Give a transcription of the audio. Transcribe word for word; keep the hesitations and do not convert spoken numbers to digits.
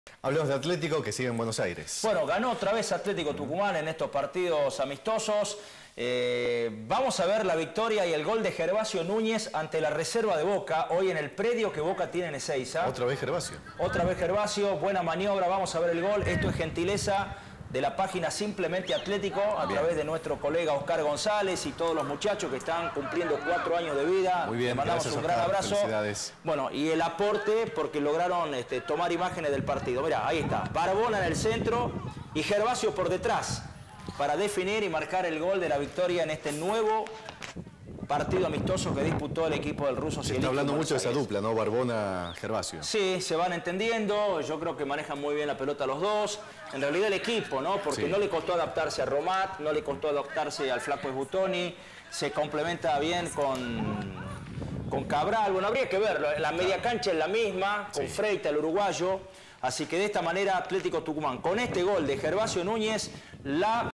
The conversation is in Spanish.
Hablemos de Atlético, que sigue en Buenos Aires. Bueno, ganó otra vez Atlético Tucumán en estos partidos amistosos. Eh, vamos a ver la victoria y el gol de Gervasio Núñez ante la reserva de Boca, hoy en el predio que Boca tiene en Ezeiza. Otra vez Gervasio. Otra vez Gervasio, buena maniobra, vamos a ver el gol. Esto es gentileza de la página Simplemente Atlético, a Bien. través de nuestro colega Oscar González y todos los muchachos que están cumpliendo cuatro años de vida. Muy bien, Le mandamos gracias, un gran Oscar. abrazo. Felicidades. Bueno, y el aporte porque lograron este, tomar imágenes del partido. Mirá, ahí está, Barbona en el centro y Gervasio por detrás para definir y marcar el gol de la victoria en este nuevo partido amistoso que disputó el equipo del ruso. Se está hablando mucho de esa dupla, ¿no? Barbona-Gervasio. Sí, se van entendiendo. Yo creo que manejan muy bien la pelota los dos. En realidad el equipo, ¿no? Porque Sí. no le costó adaptarse a Romat, no le costó adaptarse al Flaco Esbutoni. Se complementa bien con, con Cabral. Bueno, habría que verlo. La media cancha es la misma, con Sí. Freita, el uruguayo. Así que de esta manera Atlético Tucumán, con este gol de Gervasio Núñez, la